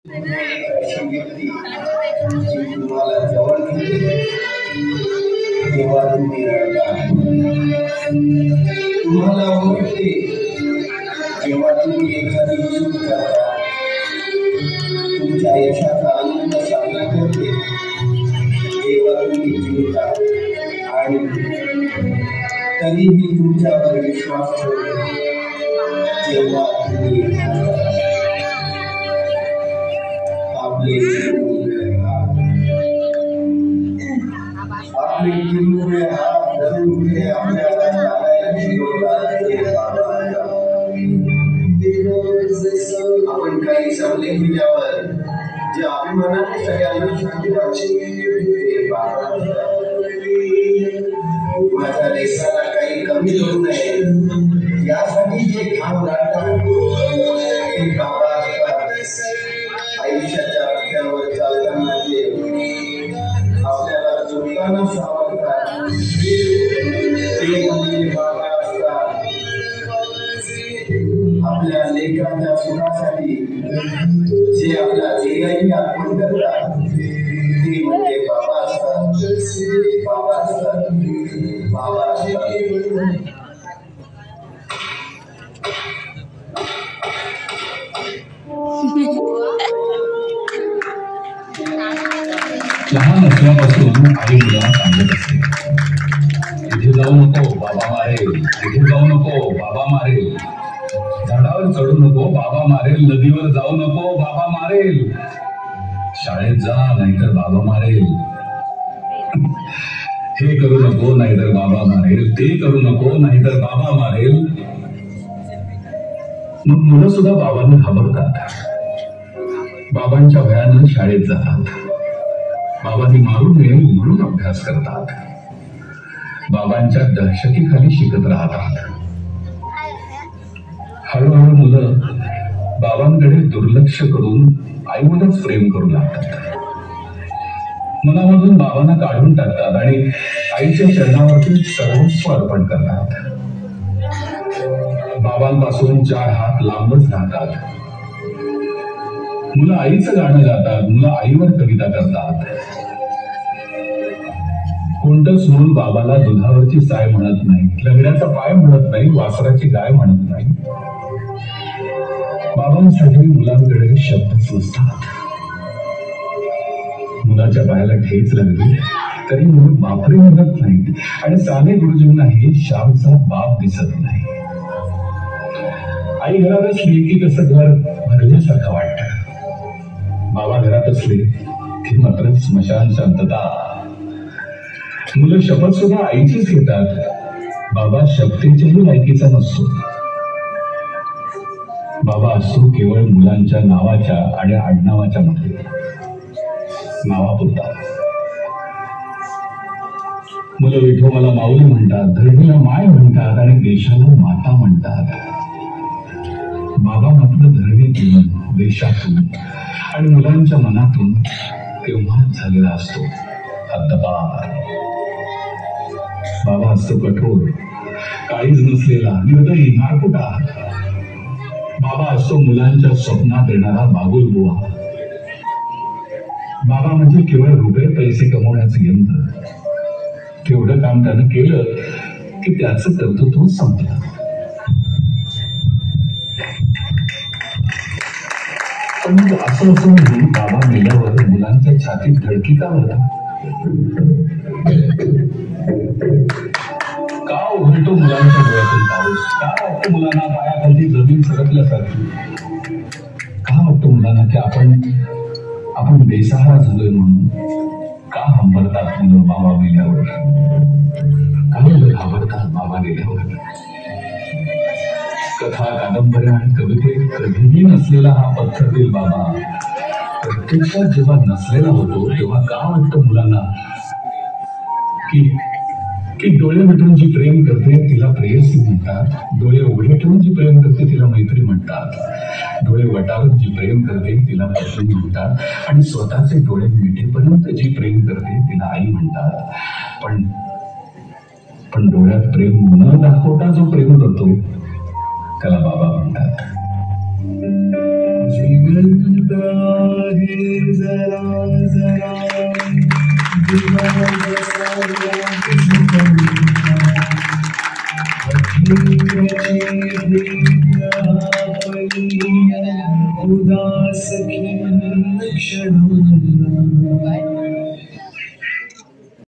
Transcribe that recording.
अशी व्यक्ती जी तुम्हाला जवळ घेते तेव्हा तुम्ही रडता, तुम्हाला ओळखते जेव्हा तुम्ही एखादी चूक करता, तुमच्या यशाचा आनंद साजरा करते तेव्हा तुम्ही जिंकता आणि तरीही तुमच्यावर विश्वास ठेवतो जेव्हा तुम्ही आपले किरमुळे हात धरून ते आपल्याला चालायला शिकवतात. आपण काही चांगले केल्यावर जे अभिमानाने सगळ्यांना सांगतात माझ्या देशाला काही कमी होऊ नये यासाठी जे काम राहतात ते बाबा असतात. आयुष्याच्या रस्त्यावर चालताना जे आपल्याला चुकताना सावरतात ते म्हणजे बाबा असतात. आपल्या लेकरांच्या सुखासाठी जे आपला ध्येयही अर्पण करतात ते म्हणजे बाबा असतात. बाबा असतात. बाबा असतात. लहान असल्यापासून आई मुलांना सांगत असते, इथे जाऊ नको बाबा मारेल, इथे जाऊ नको बाबा मारेल, झाडावर चढू नको बाबा मारेल, नदीवर जाऊ नको बाबा मारेल, शाळेत जा नाहीतर बाबा मारेल, हे करू नको नाहीतर बाबा मारेल, ते करू नको नाहीतर बाबा मारेल. मग मुलं सुद्धा बाबांना घाबरतात, बाबांच्या भयानं शाळेत जातात, बाबांनी मारू नये म्हणून अभ्यास करतात, बाबांच्या दहशतीखाली शिकत राहतात. हळूहळू मुलं बाबांकडे दुर्लक्ष करून आईवरच प्रेम करू लागतात. मनामधून बाबांना काढून टाकतात आणि आईच्या चरणावरती सर्वस्व अर्पण करतात. बाबांपासून 4 हात लांबच राहतात. मुलं आईचं गाणं गातात, मुलं आईवर कविता करतात. कोणतंच मूल बाबाला दुधावरची साय म्हणत नाही, लंगड्याचा पाय म्हणत नाही, वासराची गाय म्हणत नाही. बाबांसाठी मुलांकडे शब्दच नसतात. मुलाच्या पायाला ठेच लागली तरी मुलं बापरे म्हणत नाहीत आणि साने गुरुजींना हे श्यामचा बाप दिसत नाही. आई घरात असली की कसं घर भरल्यासारखं वाटतं. बाबा घरात असले की मात्र स्मशान शांतता. मुलं शपथ सुद्धा आईचीच घेतात. बाबा शपथेच्याही लायकीचा नसतो. बाबा असतो केवळ मुलांच्या नावाच्या आणि आडनावाच्या मध्ये, नावापुरता. मुलं विठोबाला माऊली म्हणतात, धरणीला माय म्हणतात आणि देशाला माता म्हणतात. बाबा मात्र धरणीतून, देशातून आणि मुलांच्या मनातून तेव्हाच झालेला असतो हद्दपार. बाबा असतो कठोर, काळीज नसलेला, निर्दयी, नारकुटा. बाबा असतो मुलांच्या स्वप्नात येणारा बागुल बुवा. बाबा म्हणजे केवळ रुपये पैसे कमवण्याचं यंत्र. तेवढं काम त्यानं केलं की त्याचं कर्तृत्व संपलं. पण मग असं असूनही बाबा मेल्यावर मुलांच्या छातीत धडकी का भरतात? का उघडतो मुलांच्या डोळ्यातून पाऊस? का वाटतं मुलांना पायाखाली जमीन सरकल्यासारखी? का वाटतं मुलांना की आपण बेसहारा झालोय म्हणून? का हंबरतात मुलं बाबा गेल्यावर? का मुलं घाबरतात बाबा गेल्यावर? कथा, कादंबऱ्या आणि कवितेत कधीही नसलेला हा पत्थरदिल बाबा प्रत्यक्षात जेव्हा नसलेला होतो तेव्हा का वाटतं मुलांना की डोळे मिटून जी प्रेम करते तिला प्रेयसी म्हणतात, डोळे उघडे ठेवून जी प्रेम करते तिला मैत्री म्हणतात, डोळे वटावत जी प्रेम करते तिला पत्नी म्हणतात आणि स्वतःचे डोळे मिटेपर्यंत जी प्रेम करते तिला आई म्हणतात. पण डोळ्यात प्रेम न दाखवता जो प्रेम करतो त्याला बाबा म्हणतात. जिवंत आहे जरा जरा उदास क्षण